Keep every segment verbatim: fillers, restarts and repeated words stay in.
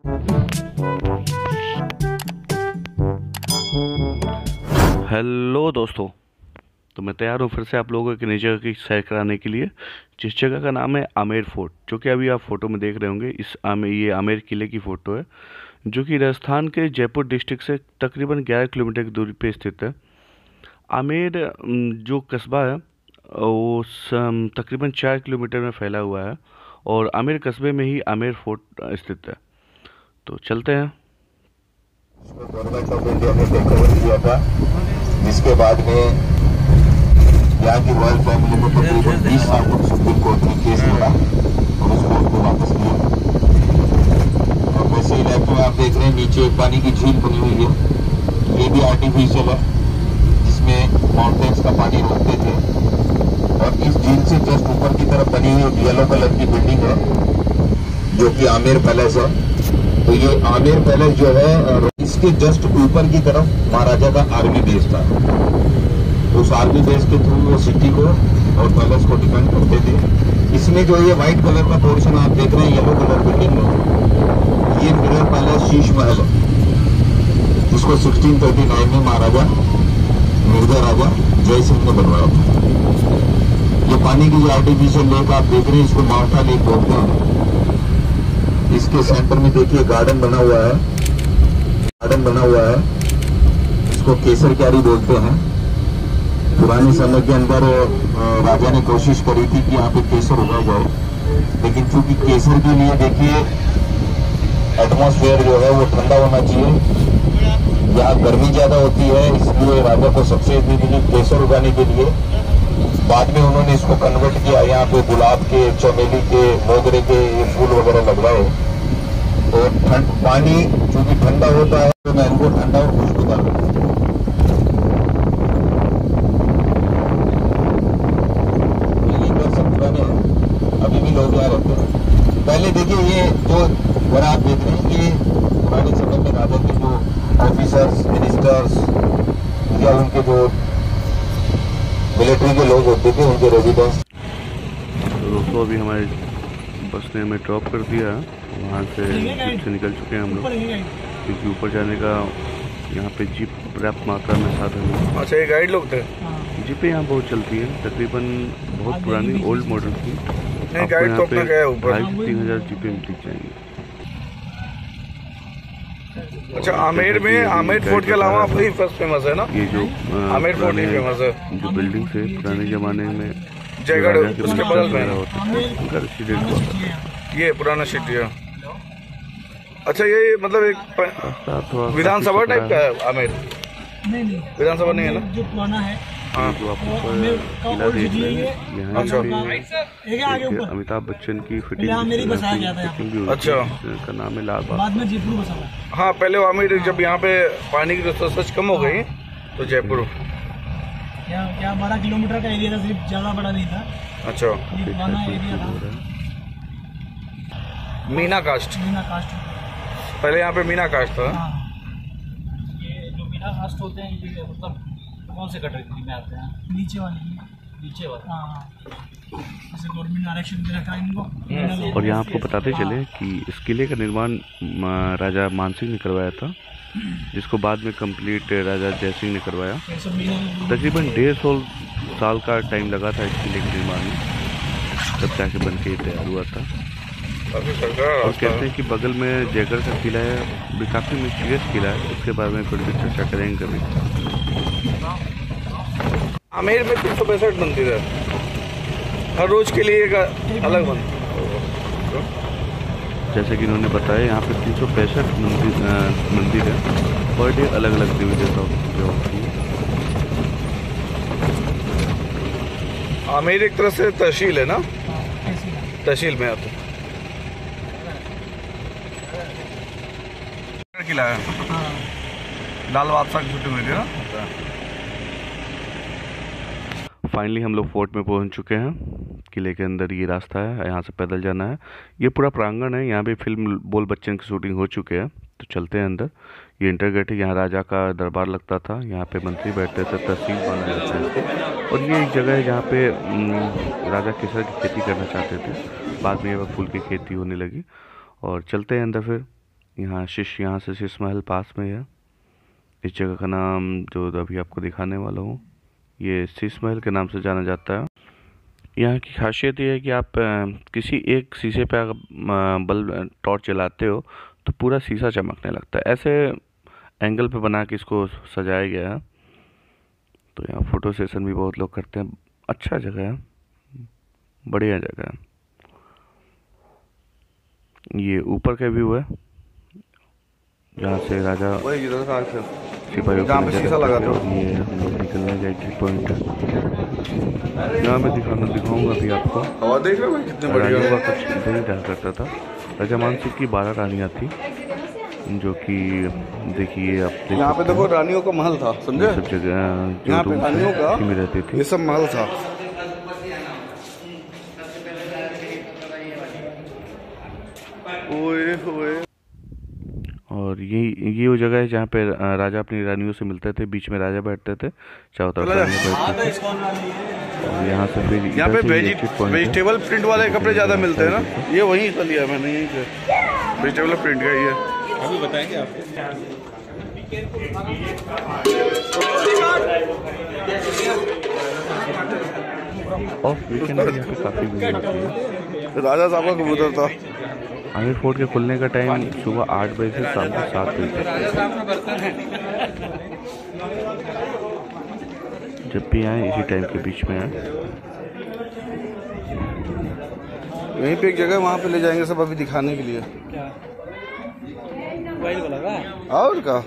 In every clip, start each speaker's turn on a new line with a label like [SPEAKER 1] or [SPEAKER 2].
[SPEAKER 1] Hello दोस्तों, तो मैं तैयार हूँ फिर से आप लोगों की नई जगह की सैर कराने के लिए, जिस जगह का नाम है आमेर फोर्ट। जो कि अभी आप फोटो में देख रहे होंगे, इस आमेर ये आमेर किले की फ़ोटो है, जो कि राजस्थान के जयपुर डिस्ट्रिक्ट से तकरीबन ग्यारह किलोमीटर की दूरी पे स्थित है। आमेर अम, जो कस्बा है वो सम- तकरीबन चार किलोमीटर में फैला हुआ है, और आमेर कस्बे में ही आमेर फोर्ट अ, स्थित है। तो चलते हैं।
[SPEAKER 2] गवर्नमेंट ऑफ इंडिया ने टेक ओवर किया था, जिसके बाद में यहाँ की रॉयल फैमिली को तकरीबन बीस साल तक सुप्रीम कोर्ट में केस लड़ा और उस कोर्ट को वापस लिया। और वैसे इलाके में आप देख रहे हैं नीचे एक पानी की झील बनी हुई है, ये भी आर्टिफिशियल है, जिसमें माउंटेन्स का पानी रोकते थे। और इस झील से जस्ट ऊपर की तरफ बनी हुई एक येलो कलर की बिल्डिंग है, जो कि आमेर पैलेस है। तो ये आमेर पैलेस जो है, इसके जस्ट ऊपर की तरफ महाराजा का आर्मी बेस था। उस आर्मी बेस के थ्रू वो सिटी को और पैलेस को डिफेंड करते थे। इसमें जो ये व्हाइट कलर का पोर्शन आप देख रहे हैं येलो कलर बिल्डिंग में, ये मिरर पैलेस शीश महल है, जिसको सोलह सौ उनतालीस में महाराजा मिर्जा राजा जय सिंह ने बनवाया था। ये पानी की जो आर्टिफिशियल लेक आप देख रहे हैं, इसको माउंटा लेक बोलते हैं। इसके सेंटर में देखिए गार्डन बना हुआ है, गार्डन बना हुआ है, इसको केसर क्यारी बोलते हैं। पुराने समय के अंदर राजा ने कोशिश करी थी कि यहाँ पे केसर उगाया जाए, लेकिन चूंकि केसर के लिए देखिए एटमॉस्फेयर जो है वो ठंडा होना चाहिए, यहाँ गर्मी ज्यादा होती है, इसलिए राजा को सब्सिडी मिली केसर उगाने के लिए। बाद में उन्होंने इसको कन्वर्ट किया, यहाँ पे गुलाब के, चमेली के, मोगरे के ये फूल वगैरह लगवाए। तो ठंड पानी चूंकि ठंडा होता है तो मैंगो ठंडा और खुशबूदार होता है। ये घर सब पुराने हैं, अभी भी लोग यहाँ रहते हैं। पहले देखिए ये जो घर आप देख रहे हैं, ये पुराने समय में राजा के जो ऑफिसर्स, मिनिस्टर्स या उनके जो मिलिट्री के लोग होते थे, उनके रेजिडेंस।
[SPEAKER 1] तो दोस्तों अभी हमारे बस ने हमें ड्रॉप कर दिया, वहाँ से जीप से निकल चुके हैं हम लोग, क्योंकि ऊपर जाने का यहाँ पे जीप पर्याप्त मात्रा में साधन है।
[SPEAKER 3] अच्छा, ये गाइड लोग थे?
[SPEAKER 1] जीपें यहाँ बहुत चलती हैं, तकरीबन बहुत पुरानी ओल्ड मॉडल की।
[SPEAKER 3] नहीं, गाइड तो अपना गया ऊपर।
[SPEAKER 1] ढाई से तीन हजार जीपें दिख जाएंगी।
[SPEAKER 3] अच्छा, आमेर में आमेर फोर्ट के अलावा वही फर्स्ट फेमस है ना?
[SPEAKER 1] ये जो
[SPEAKER 3] आमेर फोर्ट ही फेमस है,
[SPEAKER 1] जो बिल्डिंग से पुराने जमाने में
[SPEAKER 3] जयगढ़ उसके बगल में
[SPEAKER 1] उनका रेसिडेंट हुआ था।
[SPEAKER 3] ये पुराना सिटी है। अच्छा, ये मतलब एक विधानसभा टाइप का है आमेर?
[SPEAKER 4] नहीं नहीं,
[SPEAKER 3] विधानसभा नहीं है ना?
[SPEAKER 4] जो पुराना है
[SPEAKER 1] हाँ, जो आप ऊपर किला देख रहे हैं, यहाँ
[SPEAKER 3] अच्छा।
[SPEAKER 1] पे अमिताभ बच्चन की फिटिंग
[SPEAKER 4] आमेर ही बसाया गया था यहाँ पे।
[SPEAKER 3] अच्छा,
[SPEAKER 1] का नाम है लाल बाग।
[SPEAKER 4] बाद में जयपुर बसा हुआ।
[SPEAKER 3] हाँ, पहले आमेर जब यहाँ पे पानी की रिसोर्सेज कम हो गई तो जयपुर।
[SPEAKER 4] क्या क्या बारह किलोमीटर का एरिया था, सिर्फ ज्यादा बड़ा नहीं था।
[SPEAKER 3] अच्छा,
[SPEAKER 4] ये पुराना एरिया था,
[SPEAKER 3] मीना कास्ट।
[SPEAKER 4] मीना कास्ट।
[SPEAKER 3] पहले यहाँ पे मीना कास्ट था।
[SPEAKER 4] हाँ, ये जो मीना कास्ट होते हैं, ये मतलब कौन से कैटेगरी में आते हैं? नीचे वाले, नीचे वाले। हाँ, जैसे गवर्नमेंट ने आरक्षण दे रखा है इनको।
[SPEAKER 1] और यहाँ आपको बताते चले कि इस किले का निर्माण राजा मानसिंह ने करवाया था, जिसको बाद में कंप्लीट राजा जयसिंह ने करवाया। तकरीबन डेढ़ सौ साल का टाइम लगा था इस किले के निर्माण में, तब जाके बन के तैयार हुआ था। और कहते हैं कि बगल में जयगढ़ का किला है, भी काफ़ी मिस्टीरियस किला है, उसके बारे में थोड़ी सी चर्चा करेंगे कभी।
[SPEAKER 3] आमेर में तीन सौ पैंसठ मंदिर है, हर रोज के लिए एक अलग मंदिर।
[SPEAKER 1] जैसे कि इन्होंने बताया, यहाँ पे तीन सौ पैंसठ मंदिर मंदिर है, पर डे अलग अलग देवी देवता होती है।
[SPEAKER 3] आमेर एक तरह से तहसील है ना? तहसील में आते किला है। लाल बादशाह की छुट्टी मिली ना।
[SPEAKER 1] फाइनली हम लोग फोर्ट में पहुंच चुके हैं। किले के अंदर ये रास्ता है, यहाँ से पैदल जाना है। ये पूरा प्रांगण है, यहाँ पे फिल्म बोल बच्चन की शूटिंग हो चुके हैं। तो चलते हैं अंदर। ये इंटर गेट है, यहाँ राजा का दरबार लगता था, यहाँ पे मंत्री बैठते थे, तहसील बनाया जाता था। और ये एक जगह है जहाँ पे राजा केसर की खेती करना चाहते थे, बाद में यहाँ फूल की खेती होने लगी। और चलते हैं अंदर फिर। यहाँ शीश यहाँ से शीश महल पास में है। इस जगह का नाम जो अभी आपको दिखाने वाला हूँ ये शीश महल के नाम से जाना जाता है। यहाँ की खासियत ये है कि आप किसी एक शीशे पे अगर बल्ब टॉर्च जलाते हो तो पूरा शीशा चमकने लगता है। ऐसे एंगल पे बना के इसको सजाया गया है। तो यहाँ फ़ोटो सेशन भी बहुत लोग करते हैं। अच्छा जगह है, बढ़िया जगह है। ये ऊपर का व्यू है जहाँ से राजा सिपाहियों
[SPEAKER 3] जहाँ पे शीशा लगा था।
[SPEAKER 1] ये हम लोग निकलने का एग्जिट पॉइंट है। यहाँ मैं दिखाना दिखाऊंगा अभी आपको।
[SPEAKER 3] और देख रहे हो कितने बढ़िया
[SPEAKER 1] राजा का कुछ इधर ही डाल करता था। राजा मानसिंह की बारह रानियाँ थी जो कि देखिए आप देख
[SPEAKER 3] यहाँ पे देखो रानियों का महल था, समझे?
[SPEAKER 1] सब जगह
[SPEAKER 3] यहाँ पे रानियों का
[SPEAKER 1] में रहती थी।
[SPEAKER 3] ये सब महल था। ओए ओए।
[SPEAKER 1] और ये ये वो जगह है जहाँ पे राजा अपनी रानियों से मिलते थे। बीच में राजा बैठते थे, चारों तरफ रानियाँ बैठती थी। और यहाँ से फिर
[SPEAKER 3] यहाँ पे वेजिटेबल प्रिंट वाले कपड़े ज़्यादा मिलते हैं ना। ये वहीं से लिया मैंने, यहीं से वेजिटेबल प्रिंट का। ये अभी बताएंगे आपको।
[SPEAKER 1] ऑफ वीकेंड यहाँ पे काफ़ी भीड़ होती है।
[SPEAKER 3] राजा साहब का कबूतर था।
[SPEAKER 1] आमिर फोर्ट के खुलने का टाइम सुबह आठ बजे से शाम को सात बजे तक। जब भी आए इसी टाइम के बीच में आए।
[SPEAKER 3] यहीं पे एक जगह वहाँ पे ले जाएंगे सब अभी दिखाने के लिए। और का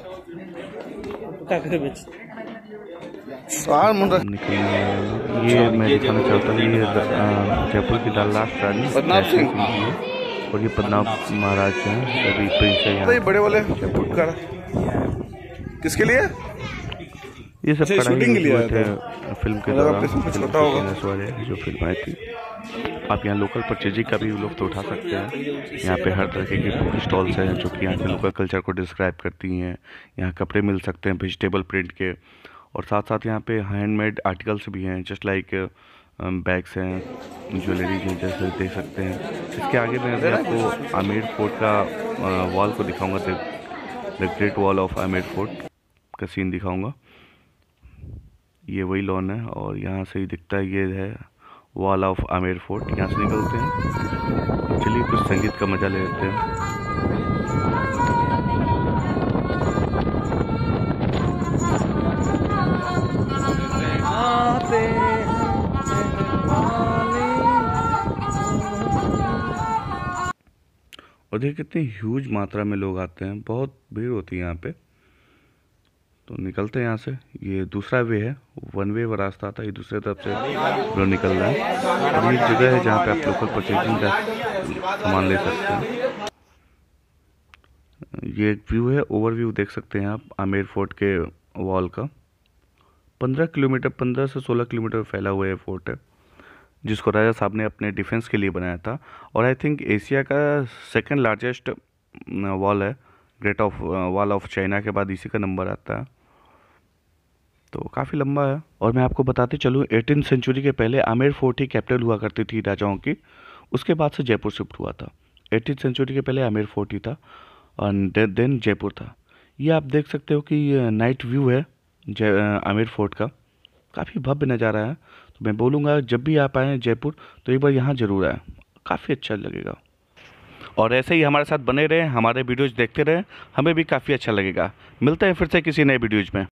[SPEAKER 1] ये मैं दिखाना चाहता हूँ। ये जयपुर की लास्ट रानी
[SPEAKER 3] पद्मनाभ सिंह
[SPEAKER 1] और ये पद्मनाभ महाराज हैं, अभी प्रिंस है यहाँ।
[SPEAKER 3] ये बड़े वाले फुटकर किसके लिए?
[SPEAKER 1] ये सब
[SPEAKER 3] शूटिंग के लिए
[SPEAKER 1] थे फिल्म के दौरान।
[SPEAKER 3] छोटा होगा
[SPEAKER 1] जो फिल्म आई थी। आप यहाँ लोकल परचेजिंग का भी लुत्फ उठा सकते हैं। यहाँ पे हर तरह के बुक स्टॉल्स हैं जो कि यहाँ के लोकल कल्चर को डिस्क्राइब करती हैं। यहाँ कपड़े मिल सकते हैं वेजिटेबल प्रिंट के, और साथ साथ यहाँ पे हैंडमेड आर्टिकल्स भी हैं, जस्ट लाइक बैग्स हैं, ज्वेलरीज हैं, जैसे देख सकते हैं। इसके आगे मैं अभी आपको आमेर फोर्ट का वॉल को दिखाऊंगा, the great wall of Amer fort का सीन दिखाऊंगा। ये वही लॉन है और यहाँ से ही दिखता है, ये है वॉल ऑफ आमेर फोर्ट। यहाँ से निकलते हैं, चलिए कुछ संगीत का मजा ले लेते हैं। और देखिए कितनी ह्यूज मात्रा में लोग आते हैं, बहुत भीड़ होती है यहाँ पे। तो निकलते हैं यहाँ से। ये दूसरा वे है, वन वे रास्ता आता है, ये दूसरे तरफ से लोग निकल रहा है। और ये जगह है जहाँ पे आप लोकल परचेजिंग का सामान ले सकते हैं। ये एक व्यू है, ओवरव्यू देख सकते हैं आप आमेर फोर्ट के वॉल का। पंद्रह किलोमीटर पंद्रह से सोलह किलोमीटर फैला हुआ ये फोर्ट है, जिसको राजा साहब ने अपने डिफेंस के लिए बनाया था। और आई थिंक एशिया का सेकंड लार्जेस्ट वॉल है, great of wall of China के बाद इसी का नंबर आता है। तो काफ़ी लंबा है। और मैं आपको बताते चलूँ, एटीन सेंचुरी के पहले आमेर फोर्ट ही कैपिटल हुआ करती थी राजाओं की। उसके बाद से जयपुर शिफ्ट हुआ था। एटीन सेंचुरी के पहले आमेर फोर्ट ही था और देन जयपुर था। ये आप देख सकते हो कि नाइट व्यू है जय आमेर फोर्ट का, काफ़ी भव्य नज़ारा है। तो मैं बोलूँगा जब भी आप आएँ जयपुर तो एक बार यहाँ ज़रूर आएँ, काफ़ी अच्छा लगेगा। और ऐसे ही हमारे साथ बने रहें, हमारे वीडियोज़ देखते रहें, हमें भी काफ़ी अच्छा लगेगा। मिलते हैं फिर से किसी नए वीडियोज़ में।